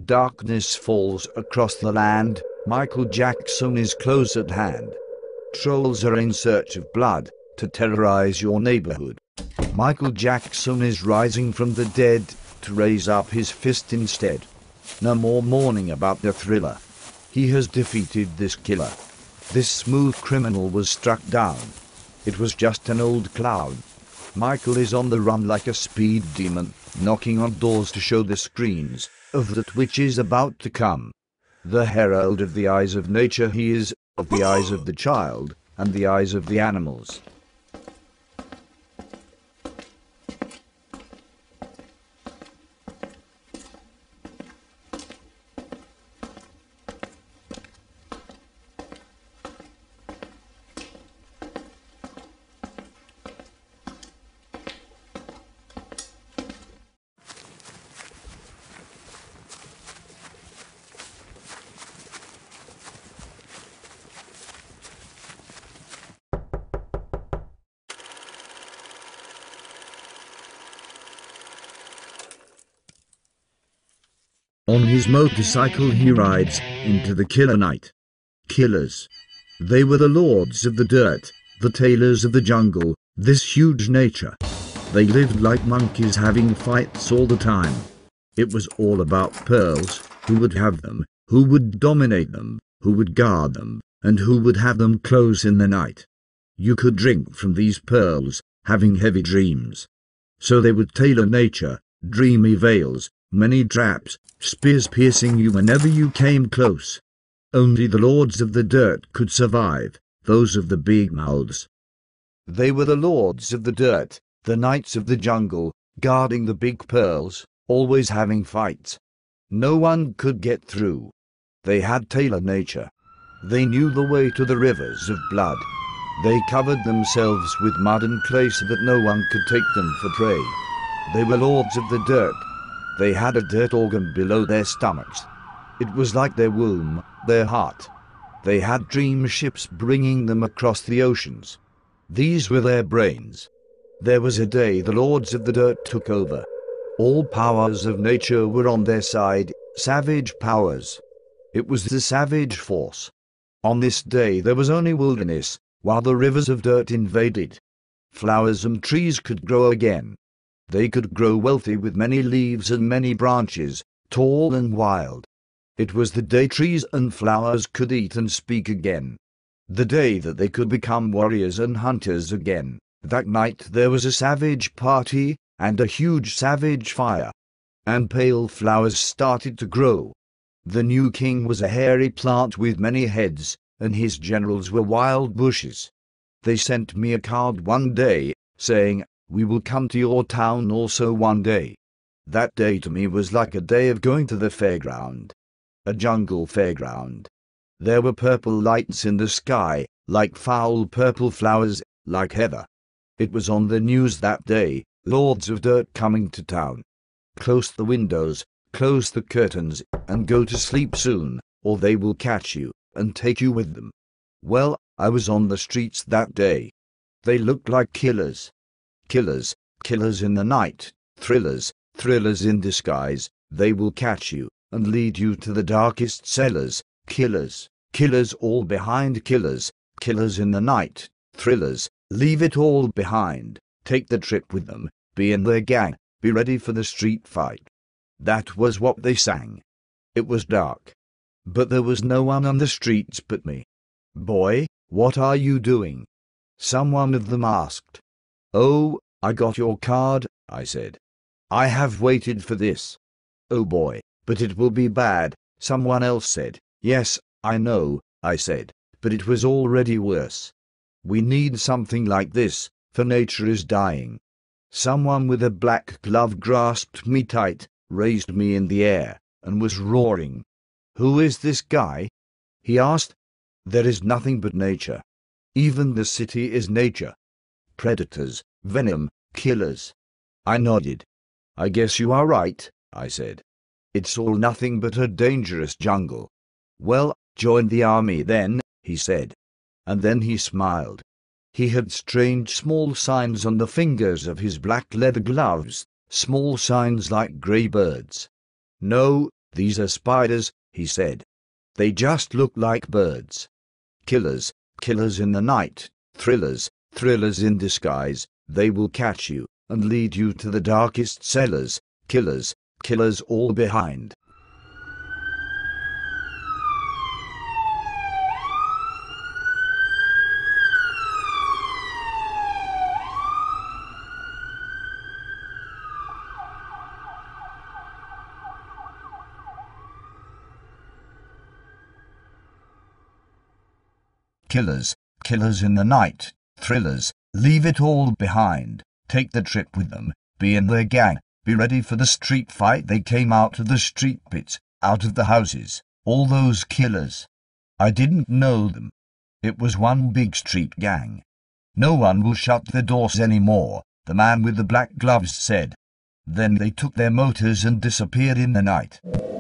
darkness falls across the land, Michael Jackson is close at hand. Trolls are in search of blood to terrorize your neighborhood. Michael Jackson is rising from the dead to raise up his fist instead. No more mourning about the thriller. He has defeated this killer. This smooth criminal was struck down. It was just an old clown. Michael is on the run like a speed demon, knocking on doors to show the screens of that which is about to come. The herald of the eyes of nature he is, of the eyes of the child, and the eyes of the animals. On his motorcycle he rides into the killer night. Killers. They were the lords of the dirt, the tailors of the jungle, this huge nature. They lived like monkeys having fights all the time. It was all about pearls, who would have them, who would dominate them, who would guard them, and who would have them close in the night. You could drink from these pearls, having heavy dreams. So they would tailor nature, dreamy veils, many traps, spears piercing you whenever you came close. Only the lords of the dirt could survive, those of the big mouths. They were the lords of the dirt, the knights of the jungle, guarding the big pearls, always having fights. No one could get through. They had tailor nature. They knew the way to the rivers of blood. They covered themselves with mud and clay so that no one could take them for prey. They were lords of the dirt. They had a dirt organ below their stomachs. It was like their womb, their heart. They had dream ships bringing them across the oceans. These were their brains. There was a day the lords of the dirt took over. All powers of nature were on their side, savage powers. It was the savage force. On this day there was only wilderness, while the rivers of dirt invaded. Flowers and trees could grow again. They could grow wealthy with many leaves and many branches, tall and wild. It was the day trees and flowers could eat and speak again. The day that they could become warriors and hunters again. That night there was a savage party, and a huge savage fire. And pale flowers started to grow. The new king was a hairy plant with many heads, and his generals were wild bushes. They sent me a card one day, saying, "We will come to your town also one day." That day to me was like a day of going to the fairground. A jungle fairground. There were purple lights in the sky, like foul purple flowers, like heather. It was on the news that day, lords of dirt coming to town. Close the windows, close the curtains, and go to sleep soon, or they will catch you, and take you with them. Well, I was on the streets that day. They looked like killers. Killers, killers in the night, thrillers, thrillers in disguise. They will catch you, and lead you to the darkest cellars. Killers, killers all behind killers, killers in the night, thrillers. Leave it all behind, take the trip with them, be in their gang, be ready for the street fight. That was what they sang. It was dark. But there was no one on the streets but me. "Boy, what are you doing?" Someone of them asked. "Oh, I got your card," I said. "I have waited for this." "Oh boy, but it will be bad," someone else said. "Yes, I know," I said, "but it was already worse. We need something like this, for nature is dying." Someone with a black glove grasped me tight, raised me in the air, and was roaring. "Who is this guy?" he asked. "There is nothing but nature. Even the city is nature. Predators, venom, killers." I nodded. "I guess you are right," I said. "It's all nothing but a dangerous jungle." "Well, join the army then," he said. And then he smiled. He had strange small signs on the fingers of his black leather gloves, small signs like grey birds. "No," "These are spiders," he said. "They just look like birds. Killers, killers in the night, thrillers, thrillers in disguise. They will catch you and lead you to the darkest cellars. Killers, killers all behind." Killers, killers in the night, thrillers, leave it all behind. Take the trip with them, be in their gang, be ready for the street fight. They came out of the street pits, out of the houses, all those killers. I didn't know them. It was one big street gang. "No one will shut the doors anymore," the man with the black gloves said. Then they took their motors and disappeared in the night.